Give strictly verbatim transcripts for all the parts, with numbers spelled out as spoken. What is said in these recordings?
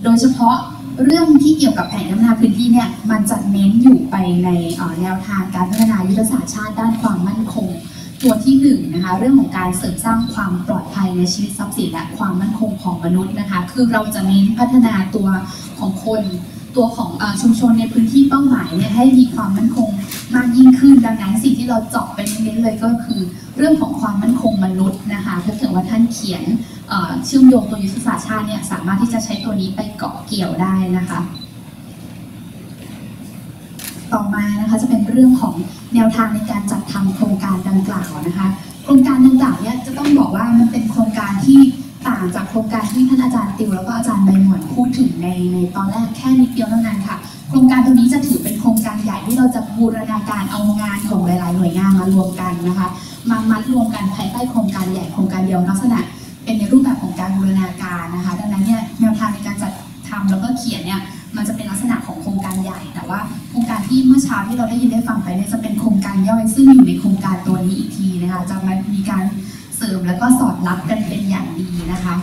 โดยเฉพาะเรื่องที่เกี่ยวกับแผนพัฒนาพื้นที่เนี่ยมันจะเน้นอยู่ไปในแนวทางการพัฒนายุทธศาสตร์ชาติด้านความมั่นคงตัวที่หนึ่งนะคะเรื่องของการเสริมสร้างความปลอดภัยในชีวิตทรัพย์สินและความมั่นคงของมนุษย์นะคะคือเราจะเน้นพัฒนาตัวของคนตัวของชุมชนในพื้นที่เป้าหมายเนี่ยให้มีความมั่นคงมากยิ่งขึ้นดังนั้นสิ่งที่เราเจาะไปเน้นเลยก็คือเรื่องของความมั่นคงมนุษย์นะคะถ้าเกิดว่าท่านเขียนเชื่อมโยงตัวยุทธศาสตร์ชาติเนี่ยสามารถที่จะใช้ตัวนี้ไปเกาะเกี่ยวได้นะคะต่อมานะคะจะเป็นเรื่องของแนวทางในการจัดทำโครงการดังกล่าวนะคะโครงการดังกล่าวเนี่ยจะต้องบอกว่ามันเป็นโครงการที่ต่างจากโครงการที่ท่านอาจารย์ติวแล้วก็อาจารย์ใบหมอนพูดถึงในในตอนแรกแค่นิดเดียวเท่านั้นค่ะโครงการตัวนี้จะถือเป็นโครงการใหญ่ที่เราจะบูรณาการเอางานของหลายๆหน่วยงานมารวมกันนะคะมามัดรวมกันภายใต้โครงการใหญ่โครงการเดียวลักษณะเป็นในรูปแบบของการบูรณาการนะคะดังนั้นเนี่ยแนวทางในการจัดทำแล้วก็เขียนเนี่ยมันจะเป็นลักษณะของโครงการใหญ่แต่ว่าโครงการที่เมื่อเช้าที่เราได้ยินได้ฟังไปเนี่ยจะเป็นโครงการย่อยซึ่งอยู่ในโครงการตัวนี้อีกทีนะคะจะมามีการเสริมแล้วก็สอดรับกันเป็นอย่างดีนะคะ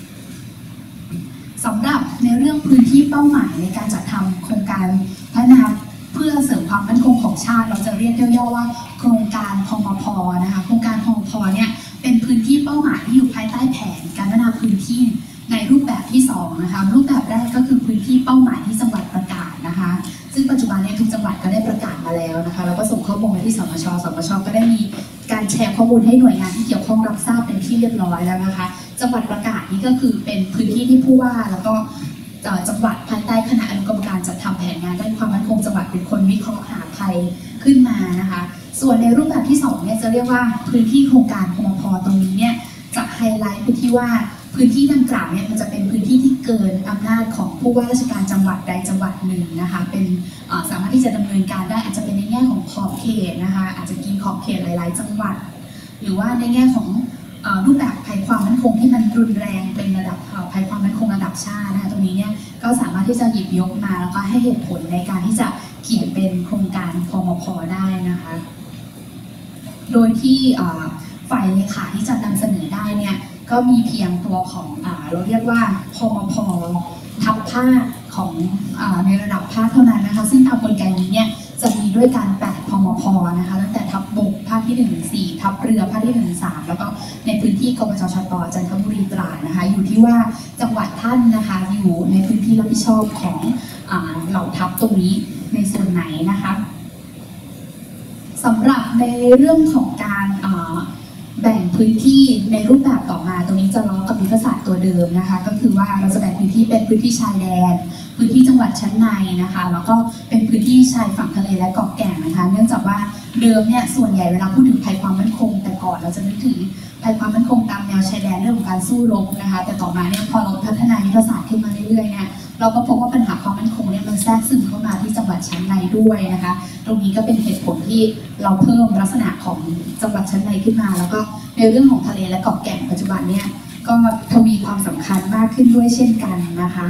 สำหรับในเรื่องพื้นที่เป้าหมายในการจัดทำโครงการพัฒนาเพื่อเสริมความมั่นคงของชาติเราจะเรียกย่อๆว่าโครงการพมพ.นะคะโครงการพมพ.เนี่ยเป็นพื้นที่เป้าหมายที่อยู่ภายใต้แผนการพัฒนาพื้นที่ในรูปแบบที่สองนะคะรูปแบบแรกก็คือพื้นที่เป้าหมายที่จังหวัดประกาศนะคะซึ่งปัจจุบันนี้ทุกจังหวัดก็ได้ประกาศมาแล้วนะคะแล้วก็ส่งข้อมูลไปที่สมชสมชก็ได้มีการแชร์ข้อมูลให้หน่วยงานที่เกี่ยวข้องรับทราบเป็นที่เรียบร้อยแล้วนะคะจังหวัดประกาศนี้ก็คือเป็นพื้นที่ที่ผู้ว่าแล้วก็จังหวัดภายใต้คณะอนุกรรมการจัดทำแผนงานด้านความมั่นคงจังหวัดเป็นคนวิเคราะห์หาภัยขึ้นมานะคะส่วนในรูปแบบที่สองเนี่ยจะเรียกว่าพื้นที่โครงการพมพ.ตรงนี้เนี่ยจะไฮไลท์ไปที่ว่าพื้นที่ดังกล่าวเนี่ยมันจะเป็นพื้นที่ที่เกินอำนาจของผู้ว่าราชการจังหวัดใดจังหวัดหนึ่งนะคะเป็นสามารถที่จะดำเนินการได้อาจจะเป็นในแง่ของขอบเขตนะคะอาจจะกินขอบเขตหลายๆจังหวัดหรือว่าในแง่ของรูปแบบภัยความมั่นคงที่มันรุนแรงเป็นระดับภัยความมั่นคงระดับชาตินะคะตรงนี้เนี่ยก็สามารถที่จะหยิบยกมาแล้วก็ให้เหตุผลในการที่จะเขียนเป็นโครงการพมพ.ได้นะคะโดยที่ฝ่ายเลขาที่จะนำเสนอได้เนี่ยก็มีเพียงตัวของอ่าเราเรียกว่าพมพ.ทับภาคของอ่าในระดับภาคเท่านั้นนะคะซึ่งตามกลไกนี้เนี่ยจะมีด้วยการแปดพมพ.นะคะตั้งแต่ทัพบกภาคที่หนึ่งถึงสี่ทัพเรือภาคที่หนึ่งถึงสามแล้วก็ในพื้นที่กบจชต.จันทบุรีตราดนะคะอยู่ที่ว่าจังหวัดท่านนะคะอยู่ในพื้นที่รับผิดชอบของอ่าเหล่าทัพตรงนี้ในส่วนไหนนะคะสำหรับในเรื่องของการอ่าแบ่งพื้นที่ในรูปแบบต่อมาตรงนี้จะล้อกับยุทธศาสตร์ตัวเดิมนะคะก็คือว่าเราจะแบ่งพื้นที่เป็นพื้นที่ชายแดนพื้นที่จังหวัดชั้นในนะคะแล้วก็เป็นพื้นที่ชายฝั่งทะเลและเกาะแก่งนะคะเนื่องจากว่าเดิมเนี่ยส่วนใหญ่เวลาพูดถึงภัยความมั่นคงแต่ก่อนเราจะนึกถึงภัยความมั่นคงตามแนวชายแดนเรื่องของการสู้รบนะคะแต่ต่อมาเนี่ยพอเราพัฒนายุทธศาสตร์ขึ้นมาเรื่อยๆเนี่ยเราก็พบว่าปัญหาความมั่นคงเนี่ยมันแทรกซึมเข้ามาที่จังหวัดชั้นในด้วยนะคะตรงนี้ก็เป็นเหตุผลที่เราเพิ่มลักษณะของจังหวัดชั้นในขึ้นมาแล้วก็ในเรื่องของทะเลและเกาะแก่งปัจจุบันเนี่ยก็ทวีความสำคัญมากขึ้นด้วยเช่นกันนะคะ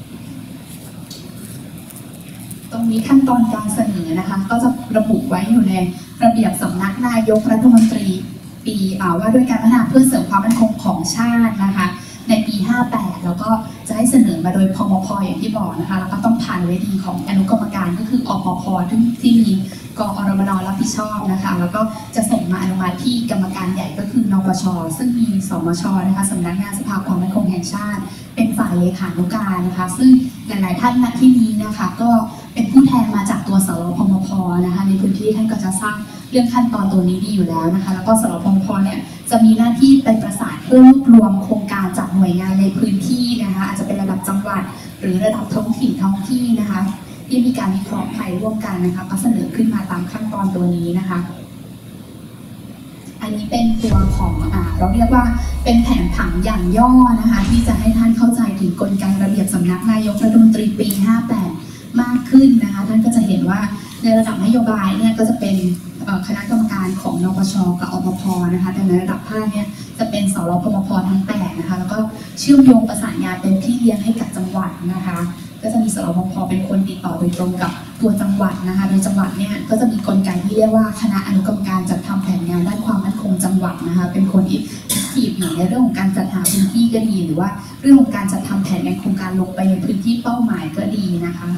ตรงนี้ขั้นตอนการเสนอนะคะก็จะระบุไว้อยู่ในระเบียบสำนักนายกรัฐมนตรีปีว่าด้วยการพัฒนาเพื่อเสริมความมั่นคงของชาตินะคะในปีห้าแปดแล้วก็จะให้เสนอมาโดยพมพ.อย่างที่บอกนะคะแล้วก็ต้องผ่านเวทีของอนุกรรมการก็คืออปพ.ที่ที่มีกอรมน.รับผิดชอบนะคะแล้วก็จะส่งมาอนุมัติที่กรรมการใหญ่ก็คือนปช.ซึ่งมีสมช.นะคะสำนักงานสภาความมั่นคงแห่งชาติเป็นฝ่ายเลขานุการนะคะซึ่งหลายๆท่านณที่นี้นะคะก็เป็นผู้แทนมาจากตัวสรพมพ.นะคะในพื้นที่ท่านก็จะทราบเรื่องขั้นตอนตัวนี้ดีอยู่แล้วนะคะแล้วก็สรพมพ.เนี่ยจะมีหน้าที่เป็นประสานเพื่อรวบรวมโครงการจากหน่วยงานในพื้นที่นะคะอาจจะเป็นระดับจังหวัดหรือระดับท้องถิ่นท้องที่นะคะที่มีการวิเคราะห์ภัยร่วมกันนะคะก็เสนอขึ้นมาตามขั้นตอนตัวนี้นะคะอันนี้เป็นตัวของอ่าเราเรียกว่าเป็นแผนผังอย่างย่อนะคะที่จะให้ท่านเข้าใจถึงกลไกระเบียบสำนักนายกรัฐมนตรีปีห้าแปดมากขึ้นนะคะท่านก็จะเห็นว่าในระดับนโยบายเนี่ยก็จะเป็นคณะกรรมการของนปช.กับอปพ.นะคะแต่ในระดับภาคเนี่ยจะเป็นสรพมพ.ทั้งแปดนะคะแล้วก็เชื่อมโยงประสานงานเป็นพี่เลี้ยงให้กับจังหวัดนะคะก็จะมีสรพมพ.เป็นคนติดต่อโดยตรงกับตัวจังหวัดนะคะโดยจังหวัดเนี่ยก็จะมีกลไกที่เรียกว่าคณะอนุกรรมการจัดทำแผนงานด้านความมั่นคงจังหวัดนะคะเป็นคนที่คทีฟอยู่ในเรื่องของการจัดหาพื้นที่ก็ดีหรือว่าเรื่องของการจัดทำแผนงานโครงการลงไปในพื้นที่เป้าหมายก็ดีนะคะ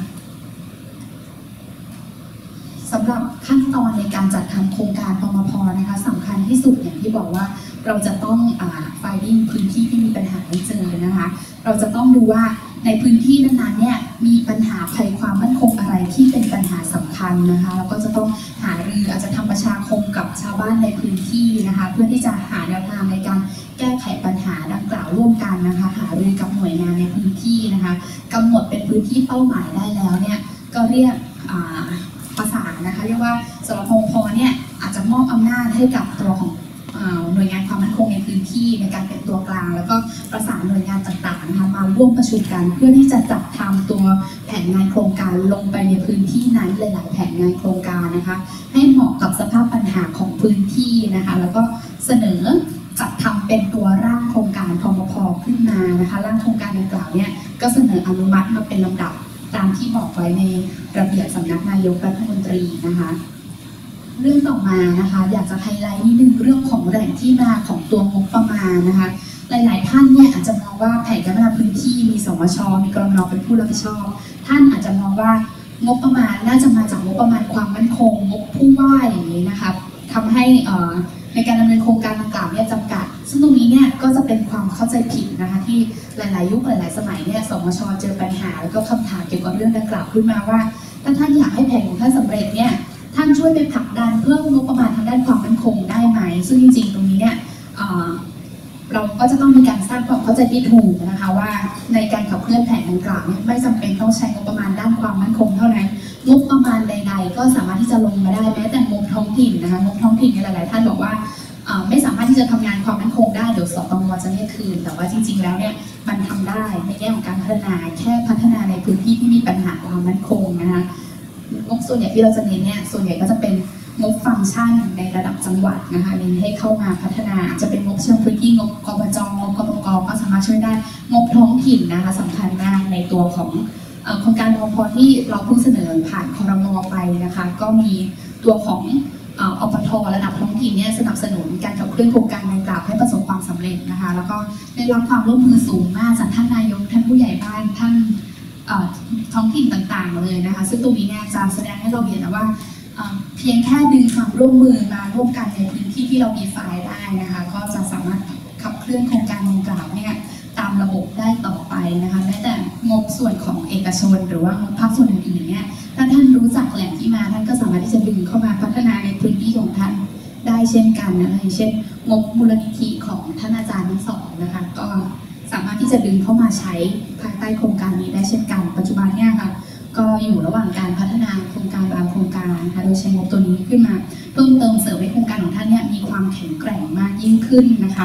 สำหรับขั้นตอนในการจัดทำโครงการพมพ.นะคะสำคัญที่สุดอย่างที่บอกว่าเราจะต้องอ่า finding พื้นที่ที่มีปัญหาให้เจอนะคะเราจะต้องดูว่าในพื้นที่นั้นๆเนี่ยมีปัญหาภัยความมั่นคงอะไรที่เป็นปัญหาสำคัญนะคะแล้วก็จะต้องหารืออาจจะทำประชาคมกับชาวบ้านในพื้นที่นะคะเพื่อที่จะหาแนวทางในการแก้ไขปัญหาดังกล่าวร่วมกันนะคะหารือกับหน่วยงานในพื้นที่นะคะกำหนดเป็นพื้นที่เป้าหมายได้แล้วเนี่ยก็เรียกประสานนะคะเรียกว่าสรพงพเนี่ยอาจจะมอบอำนาจให้กับตัวของหน่วยงานความมั่นคงในพื้นที่ในการเป็นตัวกลางแล้วก็ประสานหน่วยงานต่างๆนะคะมาร่วมประชุมกันเพื่อที่จะจัดทำตัวแผนงานโครงการลงไปในพื้นที่นั้นหลายๆแผนงานโครงการนะคะให้เหมาะกับสภาพปัญหาของพื้นที่นะคะแล้วก็เสนอจัดทำเป็นตัวร่างโครงการพมพ.ขึ้นมานะคะร่างโครงการดังกล่าวเนี่ยก็เสนออนุมัติมาเป็นลำดับตามที่บอกไว้ในระเบียบสำนักนายกรัฐมนตรีนะคะเรื่องต่อมานะคะอยากจะไฮไลท์นิดนึงเรื่องของแหล่งที่มาของตัวงบประมาณนะคะหลายๆท่านเนี่ยอาจจะมองว่าแผนการพัฒนาพื้นที่มีสมชมีกรมนเป็นผู้รับผิดชอบท่านอาจจะมองว่างบประมาณน่าจะมาจากงบประมาณความมั่นคงงบผู้ว่าอย่างนี้นะคะทำให้ในการดำเนินโครงการดังกล่าวเนี่ยจำกัดซึ่งตรงนี้เนี่ยก็จะเป็นความเข้าใจผิดนะคะที่หลายๆยุคหลายๆสมัยเนี่ยสมชเจอปัญหาแล้วก็คำถามเกี่ยวกับเรื่องดังกล่าวขึ้นมาว่าถ้าท่านอยากให้แผนของท่านสำเร็จเนี่ยท่านช่วยไปผลักดันเพิ่มงบประมาณทางด้านความมั่นคงได้ไหมซึ่งจริงๆตรงนี้เนี่ยเราก็จะต้องมีการสร้างความเข้าใจที่ถูกนะคะว่าในการขับเคลื่อนแผนดังกล่าวเนี่ยไม่จำเป็นต้องใช้งบประมาณด้านความมั่นคงเท่านั้นงบประมาณใดๆก็สามารถที่จะลงมาได้แม้แต่งบท้องถิ่นนะคะงบท้องถิ่นหลายๆท่านบอกว่าไม่สามารถที่จะทำงานความมั่นคงได้เดี๋ยวสตงจะเรียกคืนแต่ว่าจริงๆแล้วเนี่ยมันทำได้ในแง่ของการพัฒนาแค่พัฒนาในพื้นที่ที่มีปัญหาความมั่นคงนะคะงบส่วนใหญ่ที่เราจะเน้นเนี่ยส่วนใหญ่ก็จะเป็นงบฟังก์ชันในระดับจังหวัดนะคะเน้นให้เข้ามาพัฒนาจะเป็นงบเชิงพื้นที่งบกบจงบกบกก็สามารถช่วยได้งบท้องถิ่นนะคะสำคัญมากในตัวของโครงการพพที่เราเพิ่งเสนอผ่านครม.ไปนะคะก็มีตัวของอปท.ระดับท้องถิ่นเนี่ยสนับสนุนการขับเคลื่อนโครงการดังกล่าวให้ประสบความสำเร็จนะคะแล้วก็ได้รับความร่วมมือสูงมากจากท่านนายกท่านผู้ใหญ่บ้านท่านท้องถิ่นต่างๆเลยนะคะซึ่งตรงนี้เนี่ยจะแสดงให้เราเห็นนะว่าเพียงแค่ดึงความร่วมมือมาร่วมกันในพื้นที่ที่เรามีไฟล์ได้นะคะก็จะสามารถขับเคลื่อนโครงการดังกล่าวเนี่ยตามระบบได้ต่อไปนะคะแม้แต่งบส่วนของเอกชนหรือว่างบภาคส่วนอื่นๆเนี่ยถ้าท่านรู้จักแหล่งที่มาท่านก็สามารถที่จะดึงเข้ามาพัฒนาในพื้นที่ของท่านได้เช่นกันนะคะอย่างเช่นงบมูลนิธิของท่านอาจารย์ทั้งสองนะคะก็สามารถที่จะดึงเข้ามาใช้ภายใต้โครงการนี้ได้เช่นกันปัจจุบันเนี่ยค่ะก็อยู่ระหว่างการพัฒนาโครงการบางโครงการนะคะโดยใช้งบตัวนี้ขึ้นมาเพิ่มเติมเสริมให้โครงการของท่านเนี่ยมีความแข็งแกร่งมากยิ่งขึ้นนะคะ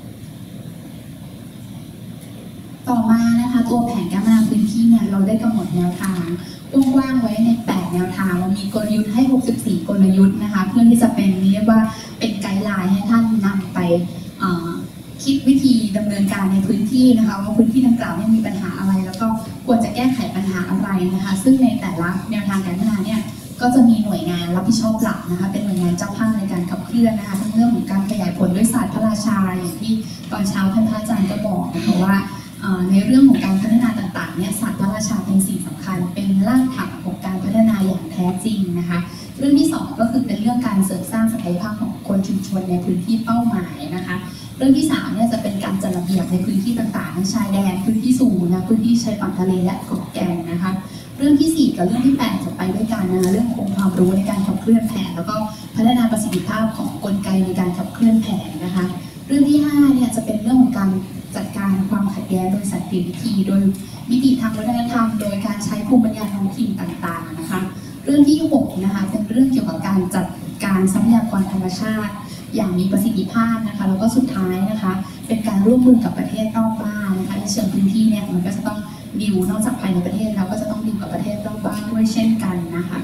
ต่อมานะคะตัวแผนการพัฒนาพื้นที่เนี่ยเราได้กำหนดแนวทางกว้างๆไว้ในแปดแนวทางเรามีกลยุทธ์ให้หกสิบสี่กลยุทธ์นะคะเพื่อที่จะเป็นเรียกว่าเป็นไกด์ไลน์ให้ท่านนำไปคิดวิธีดำเนินการในพื้นที่นะคะว่าพื้นที่ดังกล่าวมีปัญหาอะไรแล้วก็ควรจะแก้ไขปัญหาอะไรนะคะซึ่งในแต่ละแนวทางการพัฒนาเนี่ยก็จะมีหน่วยงานรับผิดชอบหลักนะคะเป็นหน่วยงานเจ้าภาพในการขับเคลื่อนนะคะทั้งเรื่องของการขยายผลด้วยศาสตร์พระราชาอย่างที่ตอนเช้าท่านพระอาจารย์ก็บอกนะคะว่าในเรื่องของการพัฒนาต่างๆเนี่ยศาสตร์พระราชาเป็นสิ่งสำคัญเป็นรากฐานของการพัฒนาอย่างแท้จริงนะคะเรื่องที่สองก็คือเป็นเรื่องการเสริมสร้างศักยภาพของคนชุมชนในพื้นที่เป้าหมายนะคะเรื่องที่สามเนี่ยจะเป็นการจัดระเบียบในพื้นที่ต่างๆทั้งชายแดนพื้นที่สูงนะพื้นที่ชายฝั่งทะเลและเกาะแก่งนะคะเรื่องที่สี่กับเรื่องที่แปดจะไปด้วยกันนะเรื่ององค์ความรู้ในการขับเคลื่อนแผนแล้วก็พัฒนาประสิทธิภาพของกลไกในการขับเคลื่อนแผนนะคะเรื่องที่ห้าเนี่ยจะเป็นเรื่องของการจัดการความขัดแย้งโดยสันติวิธีโดยมิติทางวัฒนธรรมโดยการใช้ภูมิปัญญาท้องถิ่นต่างๆนะคะเรื่องที่หกนะคะเป็นเรื่องเกี่ยวกับการจัดการทรัพยากรธรรมชาติอย่างมีประสิทธิภาพนะคะแล้วก็สุดท้ายนะคะเป็นการร่วมมือกับประเทศรอบบ้านนะคะในเชิงพื้นที่เนี่ยมันก็จะต้องดิวนอกจากภายในประเทศแล้วก็จะต้องดิวกับประเทศรอบบ้านด้วยเช่นกันนะคะ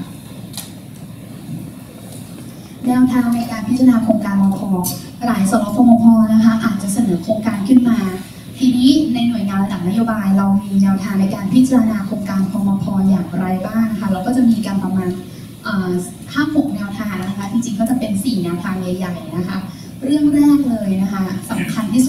แนวทางในการพิจารณาโครงการมพ.หลายสรพมพ.นะคะอาจจะเสนอโครงการขึ้นมาทีนี้ในหน่วยงานระดับนโยบายเรามีแนวทางในการพิจารณาโครงการพมพ.อย่างไรบ้างคะเราก็จะมีการประมาณห้าหกแนวทางนะคะจริงๆก็จะเป็นสี่แนวทางใหญ่ๆนะคะเรื่องแรกเลยนะคะสำคัญที่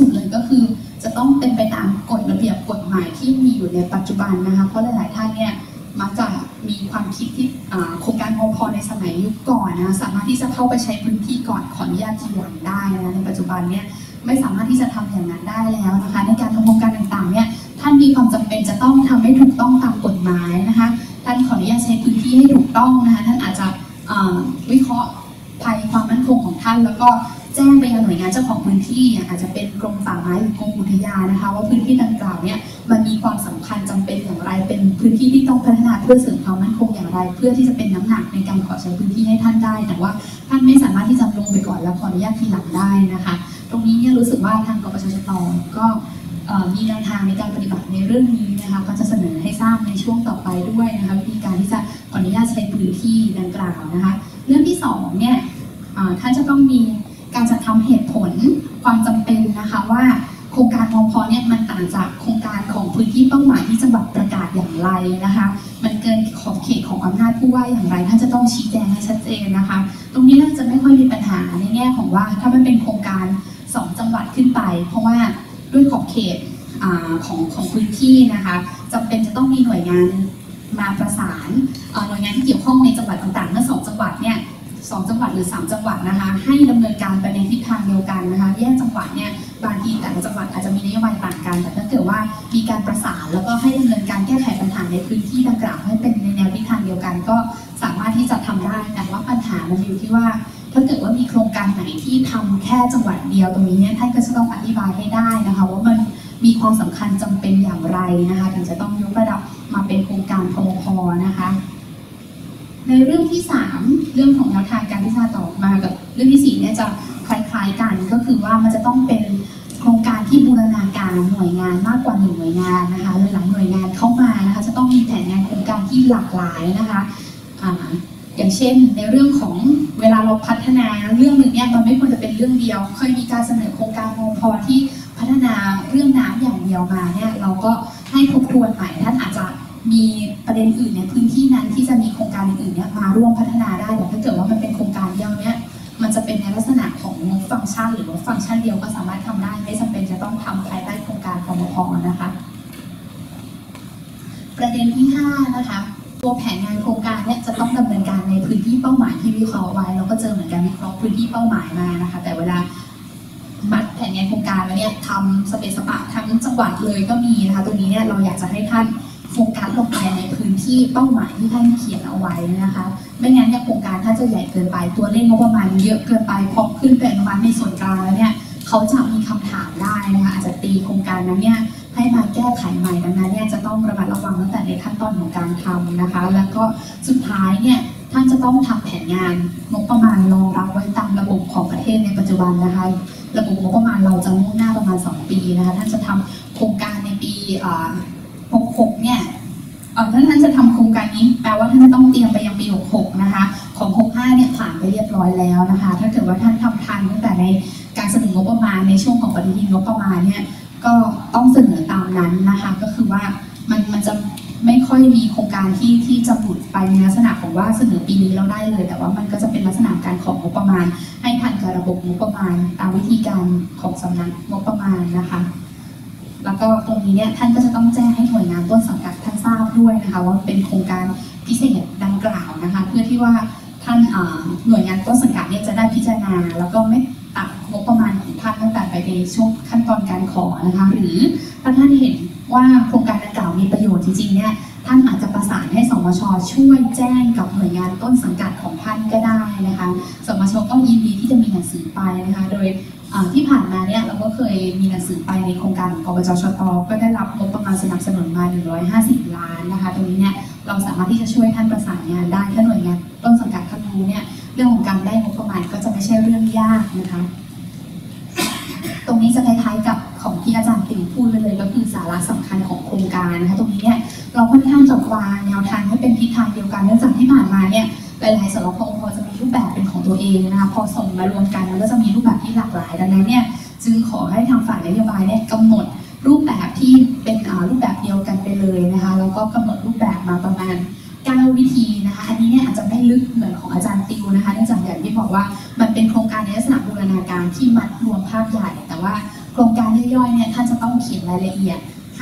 ที่มีอยู่ในปัจจุบันนะคะเพราะหลายๆท่านเนี่ยมักจะมีความคิดที่โครงการพพในสมัยยุคก่อนนะสามารถที่จะเข้าไปใช้พื้นที่ก่อนขออนุญาตทีหลังได้นะในปัจจุบันเนี่ยไม่สามารถที่จะทำอย่างนั้นได้แล้วนะคะในการทำโครงการต่างๆเนี่ยท่านมีความจำเป็นจะต้องทำให้ถูกต้องตามกฎหมายนะคะท่านขออนุญาตใช้พื้นที่ให้ถูกต้องนะคะท่านอาจจะวิเคราะห์ภัยความมั่นคงของท่านแล้วก็แจ้งไปยังหน่วยงานเจ้าของพื้นที่อาจจะเป็นกรมป่าไม้หรือกรมอุทยานนะคะว่าพื้นที่ดังกล่าวเนี่ยมันมีความสำคัญจำเป็นอย่างไรเป็นพื้นที่ที่ต้องพัฒนาเพื่อเสริมความมั่นคงอย่างไรเพื่อที่จะเป็นน้ำหนักในการขอใช้พื้นที่ให้ท่านได้แต่ว่าท่านไม่สามารถที่จะลงไปก่อนแล้วขออนุญาตทีหลังได้นะคะตรงนี้เนี่ยรู้สึกว่าทางกปชชตก็มีแนวทางในการปฏิบัติในเรื่องนี้นะคะก็จะเสนอให้ทราบในช่วงต่อไปด้วยนะคะวิธีการที่จะขออนุญาตใช้พื้นที่ดังกล่าวนะคะเรื่องที่สองเนี่ยท่านจะต้องมีการจัดทำเหตุผลความจำเป็นนะคะว่าโครงการมพ.เนี่ยมันต่างจากโครงการของพื้นที่เป้าหมายที่จังหวัดประกาศอย่างไรนะคะมันเกินขอบเขตของอำนาจผู้ว่าอย่างไรท่านจะต้องชี้แจงให้ชัดเจนนะคะตรงนี้น่าจะไม่ค่อยมีปัญหาในแง่ของว่าถ้ามันเป็นโครงการสองจังหวัดขึ้นไปเพราะว่าด้วยขอบเขตของของพื้นที่นะคะจำเป็นจะต้องมีหน่วยงานมาประสานหน่วยงานที่เกี่ยวข้องในจังหวัดต่างๆเมื่อสองจังหวัดเนี่ยสองจังหวัดหรือสามจังหวัดนะคะให้ดำเนินการไปในทิศทางเดียวกันนะคะแยกจังหวัดเนี่ยบางทีแต่ละจังหวัดอาจจะมีนโยบายต่างกันแต่ถ้าเกิดว่ามีการประสานแล้วก็ให้ดำเนินการแก้ไขปัญหาในพื้นที่ดังกล่าวให้เป็นในแนวทิศทางเดียวกันก็สามารถที่จะทำได้แต่ว่าปัญหามันอยู่ที่ว่าถ้าเกิดว่ามีโครงการไหนที่ทำแค่จังหวัดเดียวตรงนี้เนี่ยท่านก็จะต้องอธิบายให้ได้นะคะว่ามันมีความสำคัญจำเป็นอย่างไรนะคะถึงจะต้องยกระดับมาเป็นโครงการพมพ.นะคะในเรื่องที่สามเรื่องของแนวทางการพิจารณาต่อมากับเรื่องที่สี่เนี่ยจะคล้ายๆกันก็คือว่ามันจะต้องเป็นโครงการที่บูรณาการหน่วยงานมากกว่าหนึ่งหน่วยงานนะคะหลายหน่วยงานเข้ามานะคะจะต้องมีแผนงานโครงการที่หลากหลายนะคะอ่าอย่างเช่นในเรื่องของเวลาเราพัฒนาเรื่องหนึ่งเนี่ยมันไม่ควรจะเป็นเรื่องเดียวเคยมีการเสนอโครงการมพ.ที่พัฒนาเรื่องน้ำอย่างเดียวมาเนี่ยเราก็ให้ทบทวนใหม่ท่านอาจจะมีประเด็นอื่นในพื้นที่นั้นที่จะมีโครงการอื่นๆเนี่ยมาร่วมพัฒนาได้แต่ถ้าเกิดว่ามันเป็นโครงการเดียวเนี่ยมันจะเป็นในลักษณะของฟังก์ชันหรือว่าฟังก์ชันเดียวก็สามารถทำได้ไม่จำเป็นจะต้องทำภายใต้โครงการพมพ.นะคะประเด็นที่ห้านะคะตัวแผนงานโครงการเนี่ยจะต้องดำเนินการในพื้นที่เป้าหมายที่วิเคราะห์ไว้เราก็เจอเหมือนกันวิเคราะห์พื้นที่เป้าหมายมานะคะแต่เวลามัดแผนงานโครงการแล้วเนี่ยทำสเปซสปะทั้งจังหวัดเลยก็มีนะคะตรงนี้เนี่ยเราอยากจะให้ท่านโฟกัสลงไปในพื้นที่เป้าหมายที่ท่านเขียนเอาไว้นะคะไม่งั้นเนี่ยโครงการถ้าจะใหญ่เกินไปตัวเลขงบประมาณเยอะเกินไปพอขึ้นเป็นวันในส่วนกลางแล้วเนี่ยเขาจะมีคำถามได้นะคะอาจจะตีโครงการนั้นเนี่ยให้มาแก้ไขใหม่ดังนั้นเนี่ยจะต้องระมัดระวังตั้งแต่ในขั้นตอนของการทำนะคะแล้วก็สุดท้ายเนี่ยท่านจะต้องทำแผนงานงบประมาณรองรับไว้ตามระบบของประเทศในปัจจุบันนะคะระบบงบประมาณเราจะมุ่งหน้าประมาณสองปีนะคะท่านจะทำโครงการในปีหกหกเนี่ยถ้าท่านจะทำโครงการนี้แปลว่าท่านจะต้องเตรียมไปยังปีหกหกนะคะของหกห้าเนี่ยผ่านไปเรียบร้อยแล้วนะคะถ้าเกิดว่าท่านทำทันตั้งแต่ในการเสนองบประมาณในช่วงของปฏิทินงบประมาณเนี่ยก็ต้องเสนอตามนั้นนะคะก็คือว่ามันมันจะไม่ค่อยมีโครงการที่ที่จะหลุดไปในลักษณะของว่าเสนอปีนี้เราได้เลยแต่ว่ามันก็จะเป็นลักษณะการของงบประมาณให้ทันกับระบบงบประมาณตามวิธีการของสำนักงบประมาณนะคะแล้วก็ตรงนี้เนี่ยท่านก็จะต้องแจ้งให้หน่วยงานต้นสังกัดท่านทราบด้วยนะคะว่าเป็นโครงการพิเศษดังกล่าวนะคะเพื่อที่ว่าท่านหน่วยงานต้นสังกัดเนี่ยจะได้พิจารณาแล้วก็ไม่ตัดงบประมาณของท่านตั้งแต่ไปในช่วงขั้นตอนการขอนะคะหรือถ้าท่านเห็นว่าโครงการดังกล่าวมีประโยชน์จริงๆเนี่ยท่านอาจจะประสานให้สมช.ช่วยแจ้งกับหน่วยงานต้นสังกัดของท่านก็ได้นะคะสมช.ก็ยินดีที่จะมีหนังสือไปนะคะโดยที่ผ่านมาเนี่ยเราก็เคยมีหนังสือไปในโครงการของกปชชต.ก็ได้รับงบประมาณสนับสนุนมาหนึ่งร้อยห้าสิบล้านนะคะตรงนี้เนี่ยเราสามารถที่จะช่วยท่านประสานงานได้ถ้าหน่วยงานต้นสังกัดท่านรู้เนี่ยเรื่องของการได้งบประมาณก็จะไม่ใช่เรื่องยากนะคะตรงนี้จะคล้ายๆกับของที่อาจารย์ติ๋วพูดเลยก็คือสาระสำคัญของโครงการนะคะตรงนี้เนี่ยเราค่อนข้างจะวางแนวทางให้เป็นทิศทางเดียวกันเนื่องจากที่ผ่านมาเนี่ยหลายๆสรพพจะมีรูปแบบเป็นของตัวเองนะคะพอส่งมารวมกันมันก็จะมีรูปแบบที่หลากหลายดังนั้นเนี่ยจึงขอให้ทางฝ่ายนโยบายเนี่ยกำหนดรูปแบบที่เป็นรูปแบบเดียวกันไปเลยนะคะแล้วก็กำหนดรูปแบบมาประมาณเก้าวิธีนะคะอันนี้เนี่ยอาจจะไม่ลึกเหมือนของอาจารย์ติวนะคะเนื่องจากอย่างที่บอกว่ามันเป็นโครงการในลักษณะบูรณาการที่มัดรวมภาพใหญ่แต่ว่าโครงการย่อยๆเนี่ยท่านจะต้องเขียนรายละเอียดใ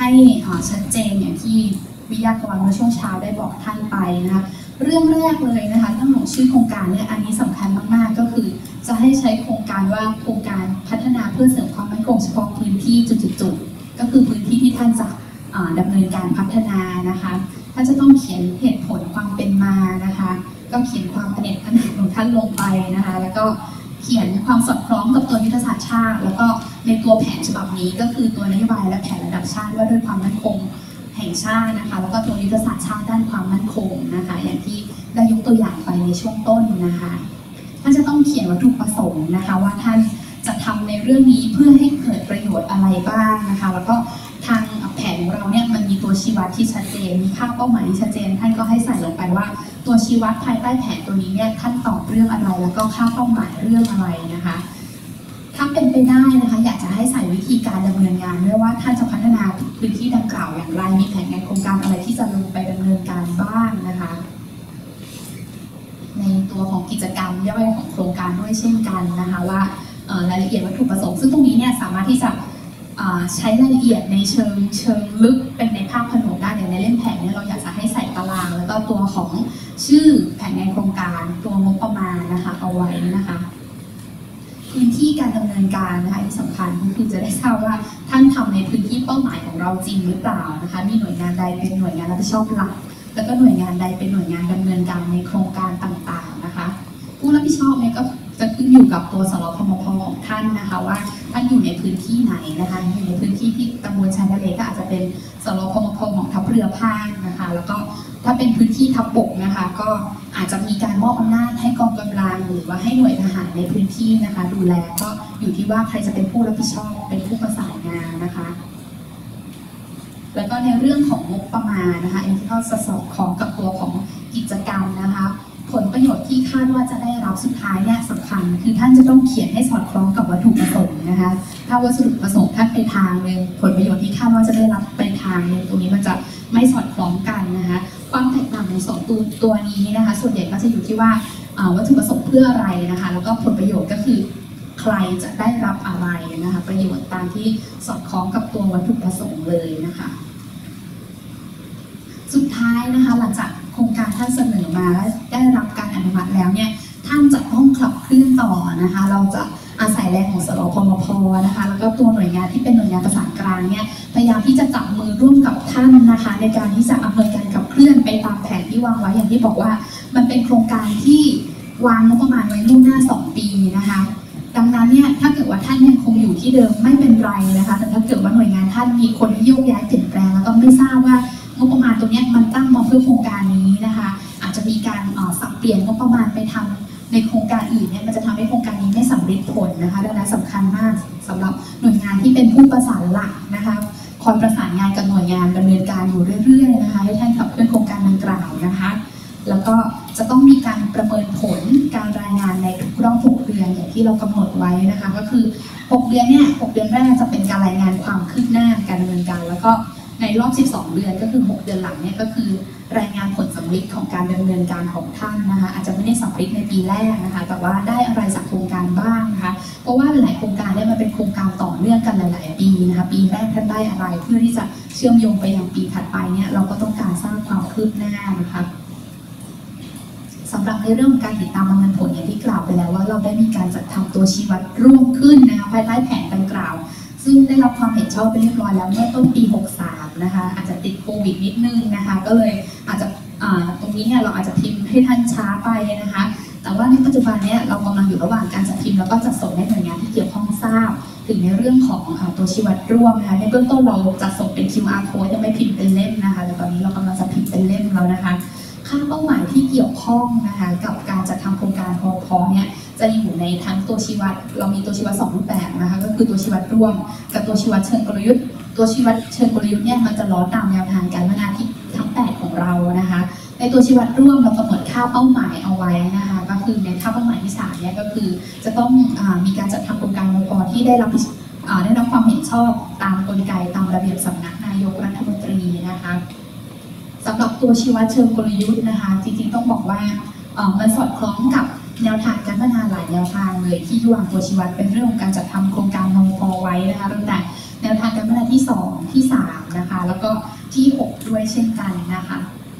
ให้ชัดเจนอย่างที่วิทยากรเมื่อช่วงเช้าได้บอกท่านไปนะคะเรื่องแรกเลยนะคะเรื่องของชื่อโครงการเนี่ยอันนี้สำคัญมากๆก็คือจะให้ใช้โครงการว่าโครงการพัฒนาเพื่อเสริมความมั่นคงเฉพาะพื้นที่จุดๆก็คือพื้นที่ที่ท่านจะดำเนินการพัฒนานะคะท่านจะต้องเขียนเหตุผลความเป็นมานะคะก็เขียนความเป็นเอกขนาดของท่านลงไปนะคะแล้วก็เขียนความสอดคล้องกับตัวยุทธศาสตร์ชาติแล้วก็ในตัวแผนฉบับนี้ก็คือตัวนโยบายและแผนระดับชาติว่าด้วยความมั่นคงแห่งชาตินะคะแล้วก็ตัวยุทธศาสตร์ชาติด้านความมั่นคงนะคะอย่างที่ได้ยกตัวอย่างไปในช่วงต้นนะคะท่านจะต้องเขียนวัตถุประสงค์นะคะว่าท่านจะทำในเรื่องนี้เพื่อให้เกิดประโยชน์อะไรบ้างนะคะแล้วก็ทางแผนของเราเนี่ยมันมีตัวชี้วัดที่ชัดเจนมีค่าเป้าหมายที่ชัดเจนท่านก็ให้ใส่ลงไปว่าตัวชี้วัดภายใต้แผนตัวนี้เนี่ยท่านตอบเรื่องอะไรแล้วก็ค่าเป้าหมายเรื่องอะไรนะคะถ้าเป็นไปได้นะคะอยากจะให้ใส่วิธีการดำเนินงานด้วยว่าท่านจะพัฒนาพื้นที่ดังกล่าวอย่างไรมีแผนงานโครงการอะไรที่จะลงไปดำเนินการบ้างนะคะในตัวของกิจกรรมย่อยของโครงการด้วยเช่นกันนะคะว่ารายละเอียดวัตถุประสงค์ซึ่งตรงนี้เนี่ยสามารถที่จะใช้รายละเอียดในเชิงเชิงลึกเป็นในภาพผนวกได้ในเล่มแผนเนี่ยเราอยากจะให้ใส่ตารางแล้วก็ตัวของชื่อแผนงานโครงการตัวงบประมาณนะคะเอาไว้นะคะพื้นที่การดำเนินการนะคะที่สำคัญก็คือจะได้ทราบว่าท่านทำในพื้นที่เป้าหมายของเราจริงหรือเปล่านะคะมีหน่วยงานใดเป็นหน่วยงานรับผิดชอบหลักแล้วก็หน่วยงานใดเป็นหน่วยงานดำเนินการในโครงการต่างๆนะคะผู้รับผิดชอบเนี่ยก็จะขึ้นอยู่กับตัวสรพมพของท่านนะคะว่าท่านอยู่ในพื้นที่ไหนนะคะอยู่ในพื้นที่ที่ตำบลชายทะเลก็อาจจะเป็นสรพมพของทัพเรือภาคนะคะแล้วก็ถ้าเป็นพื้นที่ทัพบกนะคะก็อาจจะมีการมอบอำนาจให้กองกำลังหรือว่าให้หน่วยทหารในพื้นที่นะคะดูแลก็อยู่ที่ว่าใครจะเป็นผู้รับผิดชอบเป็นผู้ประสานงานนะคะแล้วก็ในเรื่องของงบประมาณนะคะอันนี้ก็จะสอดคล้องกับตัวของกิจกรรมนะคะผลประโยชน์ที่คาดว่าจะได้รับสุดท้ายเนี่ยสำคัญคือท่านจะต้องเขียนให้สอดคล้องกับวัตถุประสงค์นะคะถ้าวัตถุประสงค์ท่านไปทางหนึ่งผลประโยชน์ที่คาดว่าจะได้รับไปทางหนึ่งตรงนี้มันจะไม่สอดคล้องกันนะคะความแตกต่างของสองตัวตัวนี้นะคะส่วนใหญ่ก็จะอยู่ที่ว่าวัตถุประสงค์เพื่ออะไรนะคะแล้วก็ผลประโยชน์ก็คือใครจะได้รับอะไรนะคะประโยชน์ตามที่สอดคล้องกับตัววัตถุประสงค์เลยนะคะสุดท้ายนะคะหลังจากโครงการท่านเสนอมาและได้รับการอนุมัติแล้วเนี่ยท่านจะต้องขับเคลื่อนต่อนะคะเราจะอาศัยแรงของสรพมพนะคะแล้วก็ตัวหน่วยงานที่เป็นหน่วยงานประสานกลางเนี่ยพยายามที่จะจับมือร่วมกับท่านนะคะในการที่จะอำนวยการขับเคลื่อนไปตามแผนที่วางไว้อย่างที่บอกว่ามันเป็นโครงการที่วางงบประมาณไว้ล่วงหน้าสองปีนะคะดังนั้นเนี่ยถ้าเกิดว่าท่านยังคงอยู่ที่เดิมไม่เป็นไรนะคะแต่ถ้าเกิดว่าหน่วยงานท่านมีคนที่โยกย้ายเปลี่ยนแปลงแล้วก็ไม่ทราบว่างบประมาณตรงนี้มันตั้งมาเพื่อโครงการนี้นะคะอาจจะมีการสับเปลี่ยนงบประมาณไปทำในโครงการอื่นเนี่ยมันจะทำให้โครงการนี้ไม่สำเร็จผลนะคะดังนั้นสำคัญมากสำหรับหน่วยงานที่เป็นผู้ประสานหลักนะคะคอยประสานงานกับหน่วยงานดำเนินการอยู่เรื่อยๆนะคะให้ท่านขับเคลื่อนโครงการดังกล่าวนะคะแล้วก็จะต้องมีการประเมินผลการรายงานในทุกรอบหกเดือนอย่างที่เรากำหนดไว้นะคะก็คือหกเดือนเนี่ยหกเดือนแรกจะเป็นการรายงานความคืบหน้าการดำเนินการแล้วก็ในรอบสิบสองเดือนก็คือหกเดือนหลังเนี่ยก็คือรายงานผลสำเร็จของการดำเนินการของท่านนะคะอาจจะไม่ได้สำเร็จในปีแรกนะคะแต่ว่าได้อะไรจากโครงการบ้างนะคะเพราะว่าหลายโครงการเนี่ยมันเป็นโครงการต่อเนื่องกันหลายๆปีนะคะปีแรกท่านได้อะไรเพื่อที่จะเชื่อมโยงไปยังปีถัดไปเนี่ยเราก็ต้องการสร้างความคืบหน้านะคะสำหรับในเรื่องของการติดตามประเมินผลอย่างที่กล่าวไปแล้วว่าเราได้มีการจัดทำตัวชี้วัดร่วมขึ้นนะคะภายใต้แผนดังกล่าวซึ่งได้รับความเห็นชอบไปเรียบร้อยแล้วเมื่อต้นปีหกสามนะคะอาจจะติดโควิดนิดนึงนะคะก็เลยอาจจะตรงนี้เนี่ยเราอาจจะพิมพ์ให้ท่านช้าไปนะคะแต่ว่าในปัจจุบันเนี่ยเรากำลังอยู่ระหว่างการจัดพิมพ์แล้วก็จัดส่งให้หน่วยงานที่เกี่ยวข้องทราบถึงในเรื่องของตัวชี้วัดร่วมนะคะในเบื้องต้นเราจะส่งเป็น คิว อาร์ code ยังไม่พิมพ์เป็นเล่มนะคะแต่ตอนนี้เรากำลังจะพิมพ์เป็นเล่มแล้วนะคะค่าเป้าหมายที่เกี่ยวข้องนะคะกับการจัดทำโครงการพอพอเนี่ยจะอยู่ในทั้งตัวชี้วัดเรามีตัวชี้วัดสองรูปแบบนะคะก็คือตัวชี้วัดร่วมกับตัวชี้วัดเชิงกลยุทธ์ตัวชี้วัดเชิงกลยุทธ์เนี่ยมันจะล้อตามแนวทางการพัฒนาที่ทั้งแปดของเรานะคะในตัวชี้วัดร่วมเรากำหนดค่าเป้าหมายเอาไว้นะคะก็คือในค่าเป้าหมายที่สามเนี่ยก็คือจะต้องมีการจัดทำโครงการพอที่ได้รับได้รับความเห็นชอบตามกลไกตามระเบียบสำนักนายกรัฐมนตรีนะคะสำหรับตัวชี้วัดเชิงกลยุทธ์นะคะจริงๆต้องบอกว่ามันสอดคล้องกับแนวทางการพัฒนาหลายแนวทางเลยที่วางตัวชี้วัดเป็นเรื่องของการจัดทำโครงการนปวไว้นะคะตั้งแต่แนวทางการพัฒนาที่สองที่สามนะคะแล้วก็ที่หกด้วยเช่นกันนะคะ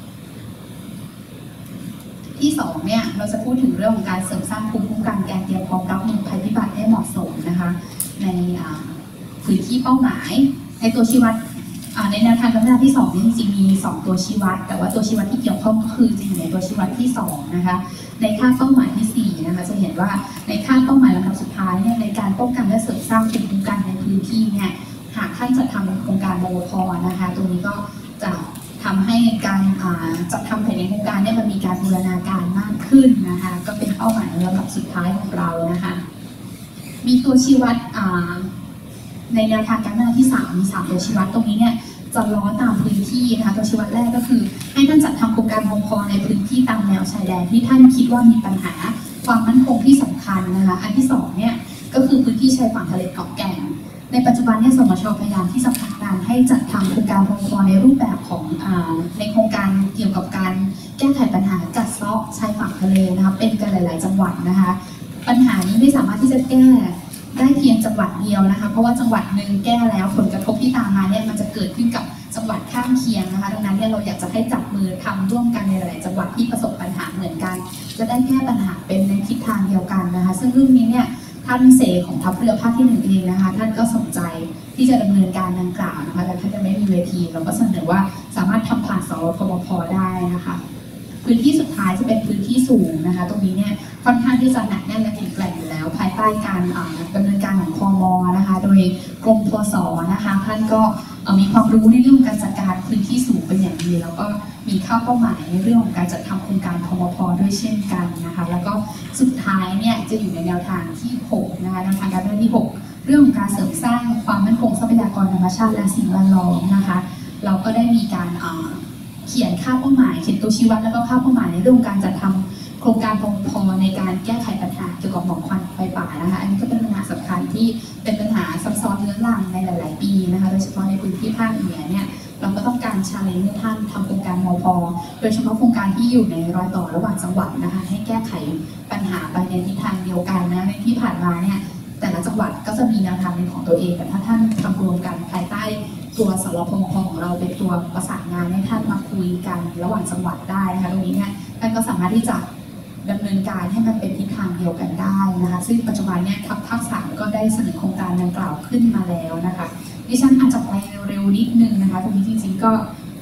ที่สองเนี่ยเราจะพูดถึงเรื่องของการเสริมสร้างภูมิคุ้มกันการเตรียมพร้อมรับมือภัยพิบัติให้เหมาะสมนะคะในพื้นที่เป้าหมายในตัวชี้วัดในแนวทางการพัฒนาที่สองนี่จริงๆมีสองตัวชี้วัดแต่ว่าตัวชี้วัดที่เกี่ยวข้องก็คือจริงในตัวชี้วัดที่สองนะคะในค่าเป้าหมายที่สี่นะคะจะเห็นว่าในค่าเป้าหมายลำดับสุดท้ายเนี่ยในการป้องกันและเสริมสร้างภูมิคุ้มกันในพื้นที่เนี่ยหากท่านจะทำโครงการบวพนะคะตรงนี้ก็จะทำให้การจัดทำแผนในโครงการเนี่ยมันมีการบูรณาการมากขึ้นนะคะก็เป็นเป้าหมายลำดับสุดท้ายของเรานะคะมีตัวชี้วัดในแนวทางการพัฒนาที่สามมีสามตัวชี้วัดตรงนี้เนี่ยจะล้อตามพื้นที่นะคะตัวชี้วัดแรกก็คือให้ท่านจัดทำโครงการบวพในพื้นที่ตามแนวชายแดนที่ท่านคิดว่ามีปัญหาความมั่นคงที่สำคัญนะคะอันที่สองเนี่ยก็คือพื้นที่ชายฝั่งทะเลเกาะแก่งในปัจจุบันเนี่ยสมชพยายามที่จะผลักดันให้จัดทำโครงการบวพในรูปแบบของในโครงการเกี่ยวกับการแก้ไขปัญหากัดเซาะชายฝั่งทะเลนะคะเป็นกันหลายๆจังหวัดนะคะปัญหานี้ไม่สามารถที่จะแก้ได้เพียงจังหวัดเดียวนะคะเพราะว่าจังหวัดหนึ่งแก้แล้วผลกระทบที่ตามมาเนี่ยมันจะเกิดขึ้นกับจังหวัดข้างเคียงนะคะดังนั้นเนี่ยเราอยากจะให้จับมือทำร่วมกันในหลายๆจังหวัดที่ประสบปัญหาเหมือนกันจะได้แก้ปัญหาเป็นในทิศทางเดียวกันนะคะซึ่งเรื่องนี้เนี่ยท่านเสของทัพเรือภาคที่หนึ่งเองนะคะท่านก็สนใจที่จะดำเนินการดังกล่าวนะคะแต่ท่านจะไม่มีเวทีเราก็เสนอว่าสามารถทำผ่านสรพบพได้นะคะพื้นที่สุดท้ายจะเป็นพื้นที่สูงนะคะตรงนี้เนี่ยค่อนข้างที่จะหนักแน่นและแข็งแกร่งอยู่แล้วภายใต้การดำเนินการของคม.นะคะโดยกรมพส.นะคะท่านก็มีความรู้ในเรื่องการจัดการพื้นที่สูงเป็นอย่างดีแล้วก็มีข้อเป้าหมายในเรื่องของการจัดทำโครงการพมพ.ด้วยเช่นกันนะคะแล้วก็สุดท้ายเนี่ยจะอยู่ในแนวทางที่หกนะคะแนวทางการเดินที่หกเรื่องของการเสริมสร้างความมั่นคงทรัพยากรธรรมชาติและสิ่งแวดล้อมนะคะเราก็ได้มีการเขียนค่าเป้าหมายเขียนตัวชี้วัดแล้วก็ค่าเป้าหมายในเรื่องการจัดทำโครงการพมพ.ในการแก้ไขปัญหาเกี่ยวกับหมอกควันไฟป่านะคะอันนี้ก็เป็นปัญหาสำคัญที่เป็นปัญหาซับซ้อนเรื้อรังในหลาย ๆ ปีนะคะโดยเฉพาะในพื้นที่ภาคเหนือเนี่ยเราก็ต้องการชาเลนจ์ให้ท่านทำโครงการมพ.โดยเฉพาะโครงการที่อยู่ในรอยต่อระหว่างจังหวัดนะคะให้แก้ไขปัญหาไปในทิศทางเดียวกันนะในที่ผ่านมาเนี่ยแต่ละจังหวัดก็จะมีแนวทางเป็นของตัวเองแต่ถ้าท่านทำรวมกันภายใต้ตัวสรพงของเราเป็นตัวประสานงานให้ท่านมาคุยกันระหว่างจังหวัดได้นะคะตรงนี้เนี่ยท่านก็สามารถที่จะดำเนินการให้มันเป็นทิศทางเดียวกันได้นะคะซึ่งปัจจุบันเนี่ยทัพภาคสามก็ได้เสนอโครงการดังกล่าวขึ้นมาแล้วนะคะดิฉันอาจจะไปเร็วนิดนึงนะคะตรงนี้จริงๆก็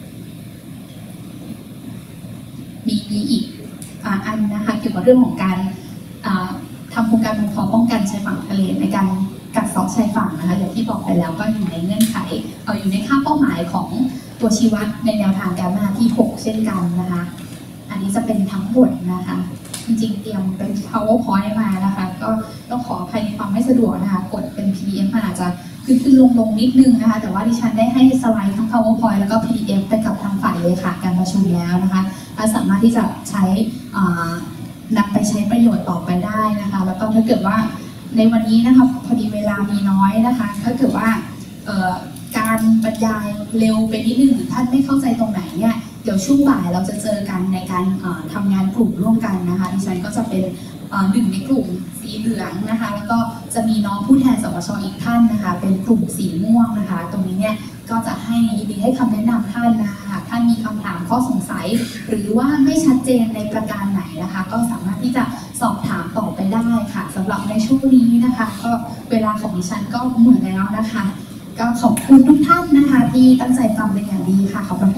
มีอีกอันนะคะเกี่ยวกับเรื่องของการทำโครงการพอป้องกันชายฝั่งทะเลในการกัดเซาะชายฝั่งนะคะอย่างที่บอกไปแล้วก็อยู่ในเงื่อนไขเอาอยู่ในค่าเป้าหมายของตัวชี้วัดในแนวทางการพัฒนาที่หกเช่นกันนะคะอันนี้จะเป็นทั้งหมดนะคะจริงๆเตรียมเป็น powerpoint มานะคะก็ต้องขออภัยในความไม่สะดวกนะคะกดเป็น พี ดี เอฟ มันอาจจะขึ้นขึ้นลงลงนิดนึงนะคะแต่ว่าดิฉันได้ให้สไลด์ทั้ง powerpoint แล้วก็ พี ดี เอฟ ไปกับทางฝ่ายเลยค่ะการประชุมแล้วนะคะสามารถที่จะใช้นำไปใช้ประโยชน์ต่อไปได้นะคะแล้วก็ถ้าเกิดว่าในวันนี้นะคะพอดีเวลามีน้อยนะคะถ้าเกิดว่าการบรรยายเร็วไปนิดนึงหรือท่านไม่เข้าใจตรงไหนเนี่ยเดี๋ยวช่วงบ่ายเราจะเจอกันในการทำงานกลุ่มร่วมกันนะคะดิฉันก็จะเป็นหนึ่งในกลุ่มสีเหลืองนะคะแล้วก็จะมีน้องผู้แทนสปช.อีกท่านนะคะเป็นกลุ่มสีม่วงนะคะตรงนี้เนี่ยก็จะให้ยินดีให้คำแนะนำท่านนะคะท่านมีคำถามข้อสงสัยหรือว่าไม่ชัดเจนในประการไหนนะคะก็สามารถที่จะสอบถามต่อไปได้ค่ะสำหรับในช่วงนี้นะคะก็เวลาของดิฉันก็หมดแล้วนะคะก็ขอบคุณทุกท่านนะคะที่ตั้งใจฟังเป็นอย่างดีค่ะขอบคุณ